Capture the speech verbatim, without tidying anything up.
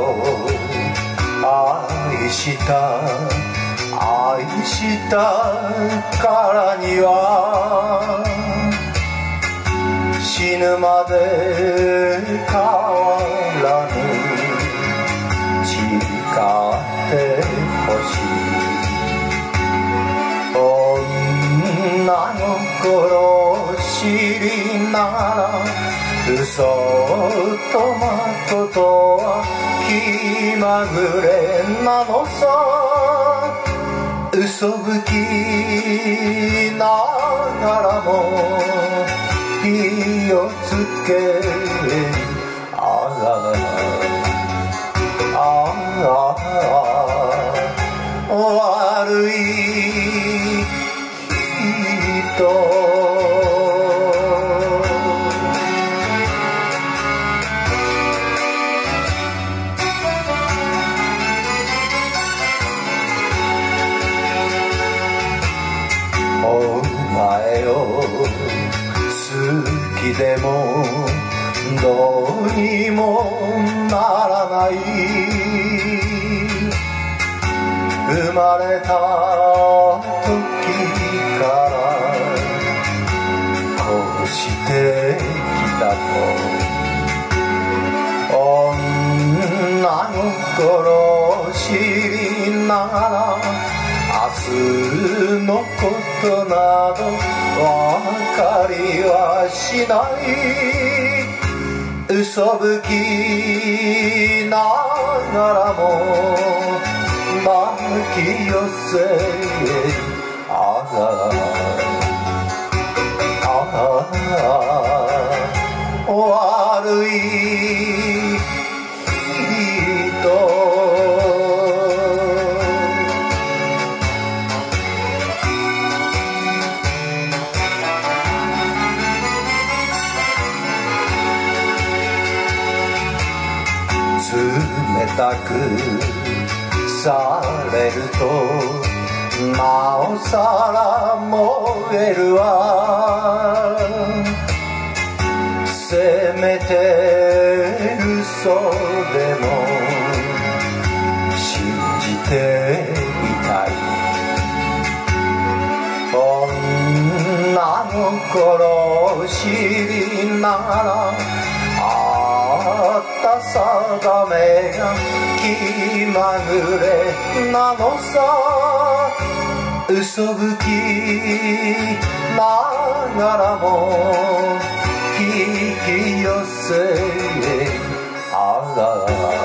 愛した愛したからには死ぬまで変わらぬ誓ってほしい。女の頃知りながら嘘とまことは気まぐれなのさ。嘘吹きながらも火をつけああああ悪い人。お前を好きでもどうにもならない。生まれた時からこうしてきたと。女の頃知りながら明日のことなど分かりはしない。嘘吹きながらも巻き寄せああああ悪い人。冷たくされるとなおさら燃えるわ。せめて嘘でも信じていたい。女の頃知りながらあった定めが気まぐれなのさ。嘘吹きながらも引き寄せああ